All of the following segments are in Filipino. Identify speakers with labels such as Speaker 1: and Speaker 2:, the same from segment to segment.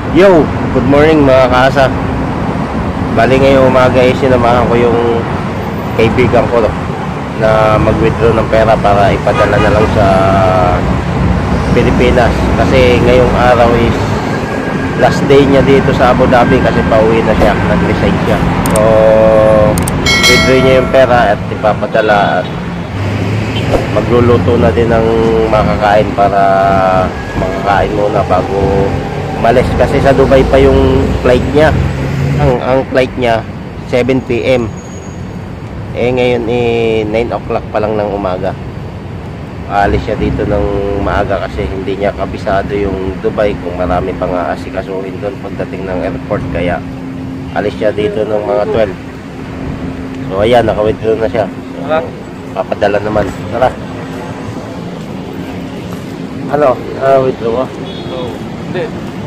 Speaker 1: Yo, good morning mga kaasa. Bali ngayong umaga ay sinamahan ko yung kaibigan ko na mag-withdraw ng pera para ipadala na lang sa Pilipinas. Kasi ngayong araw is last day niya dito sa Abu Dhabi kasi pauwi na siya, nag-resign siya. So, withdraw niya yung pera at ipapadala at magluluto na din ng makakain para makakain muna bago umalis kasi sa Dubai pa yung flight niya. Ang flight niya 7 PM. Ngayon 9 o'clock pa lang ng umaga. Aalis siya dito ng maaga kasi hindi niya kabisado yung Dubai kung marami pang aasikasuhin doon pagdating ng airport, kaya alis siya dito ng mga 12. So ayan, naka-withdraw na siya. So, papadala naman. Tara. Ano? Withdraw mo?
Speaker 2: Hindi.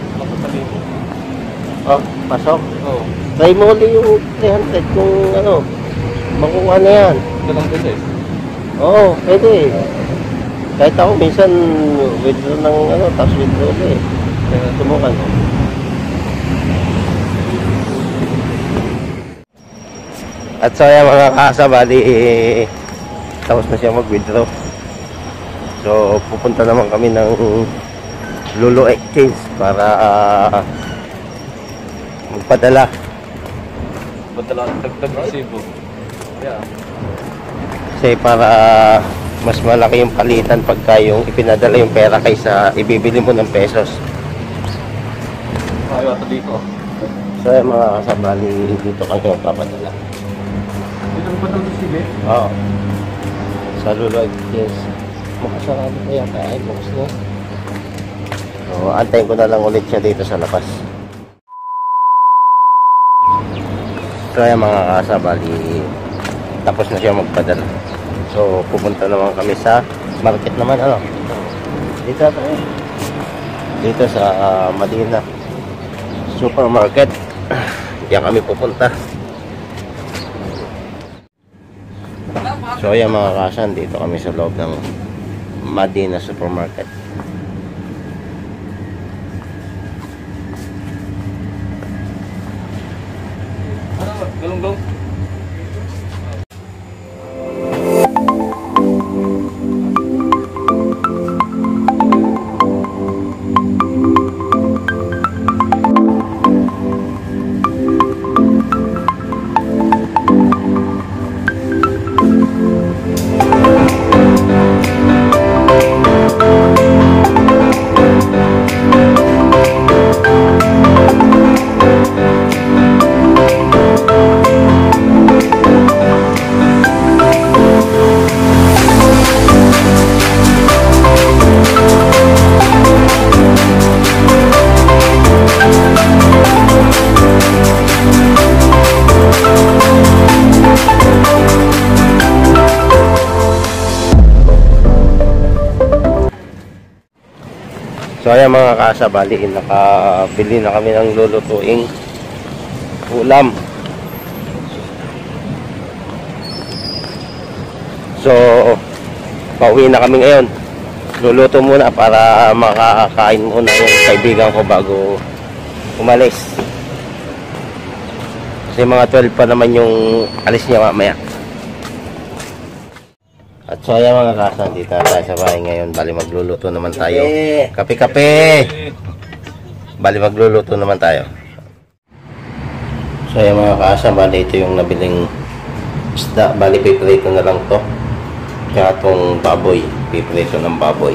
Speaker 1: Oh, pasok.
Speaker 2: Oo.
Speaker 1: Try mo ulit yung 300 kung ano, makuha na yan.
Speaker 2: Dalang beses.
Speaker 1: Oo, pwede. Kahit ako minsan withdraw ng ano, tapos withdraw ulit. Kaya subukan. At so yan mga kasa, bali tapos na siya mag-withdraw. So pupunta naman kami ng Lulu Exchange para magpadala.
Speaker 2: Padala dagdag resibo. Yeah.
Speaker 1: Kasi para mas malaki yung palitan pagka yung ipinadala yung pera kaysa ibibili mo ng pesos.
Speaker 2: Ayaw ito dito.
Speaker 1: So yung mga kasabali dito kami magpapadala.
Speaker 2: Dito mo padala sa sige?
Speaker 1: Oo. Sa Lulu Exchange. Makasarado pa yata ay bukas na. So antayin ko na lang ulit siya dito sa labas. So yung mga kasabali tapos na siya magpadala. So pupunta naman kami sa market naman, ano, dito tayo, dito sa Madina Supermarket. Diyan kami pupunta. So yan mga kasan, dito kami sa loob ng Madina Supermarket.
Speaker 2: Galong-galong.
Speaker 1: So ayan mga kasa, bali nakabili na kami ng lulutuing ulam. So pauwi na kami ngayon. Luluto muna para makakain muna yung kaibigan ko bago umalis. Kasi mga 12 pa naman yung alis niya mamaya. At so ayan mga kasa, dito tayo sa bahay ngayon. Bali magluluto naman tayo. Kape-kape! Bali magluluto naman tayo. So ayan mga kasa, bali ito yung nabiling isda. Bali piprito na lang to. Kaya itong baboy, piprito ng baboy.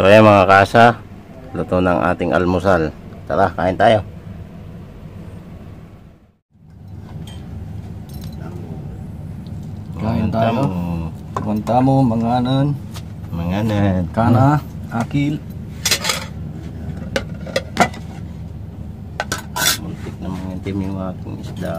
Speaker 1: So ayan mga kasa, luto ng ating almusal. Tara, kain tayo.
Speaker 2: Kain tayo. Kumanta mo, manganan.
Speaker 1: Manganan.
Speaker 2: Kana, akil.
Speaker 1: Muntik na mga itim yung aking isda.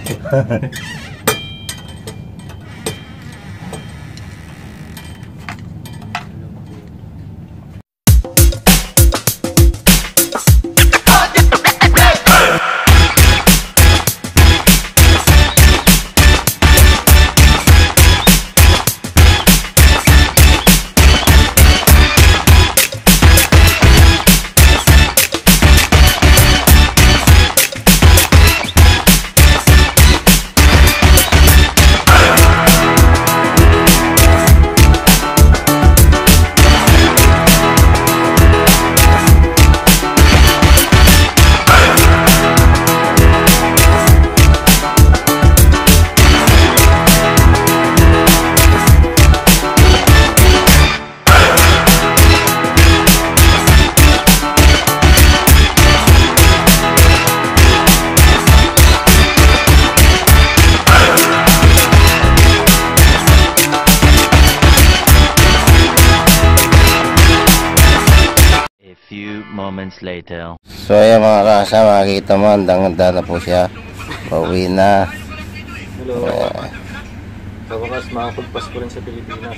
Speaker 3: Few moments later.
Speaker 1: So ayan mga kasa, makikita mo, handang-handa na po siya. Pauwi na.
Speaker 2: Hello. Sa wakas, makapagpas ko rin sa Pilipinas.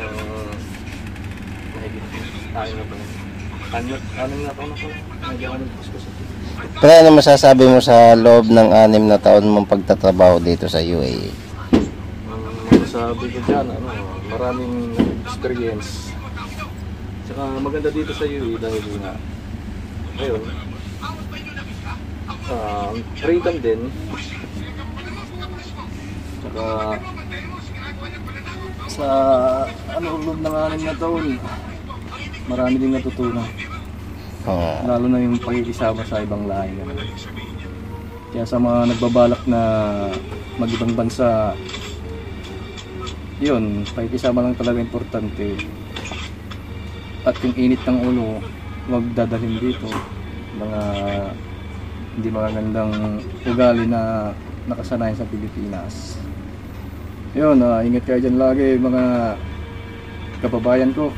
Speaker 2: Mahigit. Ayon na pa rin. Anim na taon na po. Nag-aamagpas ko sa Pilipinas.
Speaker 1: Pero ano masasabi mo sa loob ng 6 na taon mong pagtatrabaho dito sa UAE?
Speaker 2: Masasabi ko dyan, maraming experience. Tsaka maganda dito sa UAE dahil nga ngayon freedom din, tsaka sa loob ng 6 na taon marami din natutunan, lalo na yung pakikisama sa ibang lahi. Kaya sa mga nagbabalak na mag-ibang bansa, yun, pakikisama lang talaga importante. At yung init ng ulo, huwag dadalhin dito. Mga hindi magagandang ugali na nakasanayan sa Pilipinas. Yun, ingat kayo dyan lagi mga kababayan ko.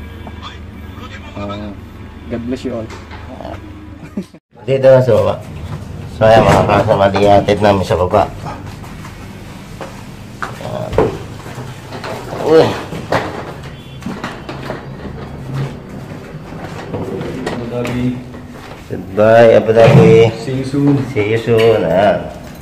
Speaker 2: God bless you all.
Speaker 1: Dito na sa baba. So ayan mga kasa, malihatid namin sa baba. Uy. Goodbye, Abu Dhabi.
Speaker 2: See you soon.
Speaker 1: See you soon. Ayan.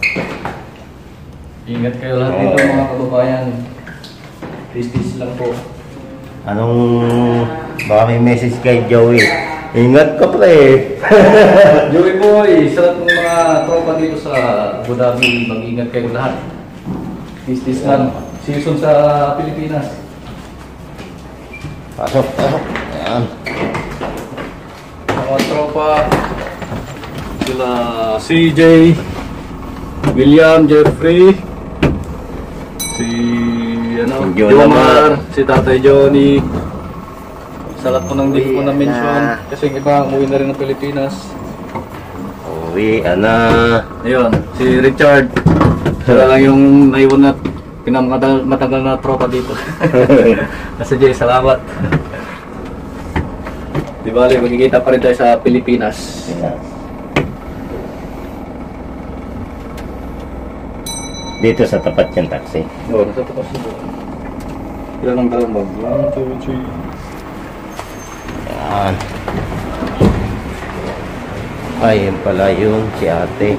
Speaker 2: Ingat kayo lahat dito mga kababayan. Peace lang po.
Speaker 1: Anong, baka may message kay Joey. Ingat ka pre.
Speaker 2: Joey boy, sa lahat ng mga tropa dito sa Abu Dhabi, mag-ingat kayo lahat. Peace lang. See you soon sa Pilipinas.
Speaker 1: Pasok. Ayan.
Speaker 2: Mga tropa, sila CJ, William, Jeffrey, si Jomar, si Tatay Johnny, sa lahat po ng di ko na-mention, kasi yung iba umuwi na rin ng Pilipinas.
Speaker 1: Uwi, ana.
Speaker 2: Ayun, si Richard, sila lang yung naiwan na pinamatagal na tropa dito. Kasi Jay, salamat. Di bali, magkikita pa rin tayo sa Pilipinas.
Speaker 1: Dito sa tapat yung taxi.
Speaker 2: Oo, nasa tapas nito. Ilan ang dalang bag? 1, 2, 3.
Speaker 1: Ayan. Ay, yun pala yung si ate.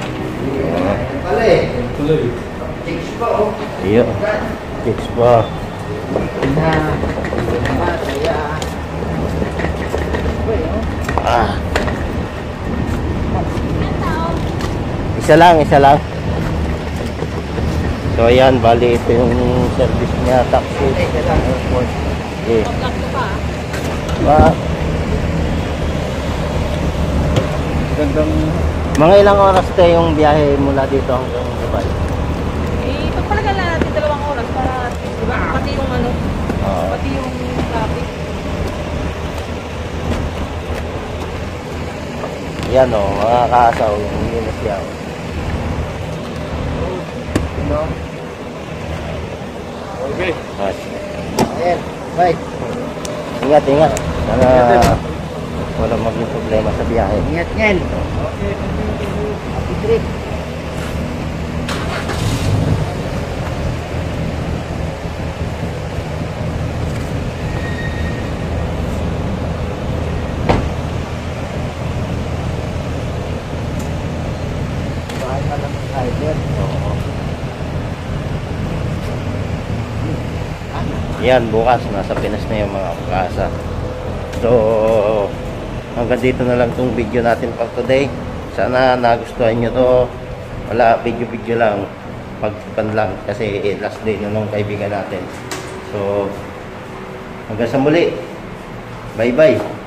Speaker 2: Tuloy.
Speaker 1: Iyo. Chicks pa. Isa lang. So ayan, bali ito yung service niya, taxi. Okay.
Speaker 2: Gandang...
Speaker 1: Mga ilang oras tayo yung biyahe mula dito hanggang Dubai?
Speaker 4: Pagpalagal na natin 2 oras para pati yung
Speaker 1: Oo.
Speaker 4: pati yung traffic.
Speaker 1: Yan o, mga kaasaw, hindi na siya.
Speaker 2: Okay.
Speaker 1: Ayan, bye. Ingat, ingat. Sana wala maging problema sa biyahe. Ingat yan. Happy trip. Bahay pa lang tayo dyan. Oo. Yan, bukas nasa Pinas na yung mga kasa. So, hanggang dito na lang tong video natin for today. Sana nagustuhan nyo to. Wala, video lang. Pagpan lang kasi last day na nung kaibigan natin. So, hanggang sa muli. Bye bye.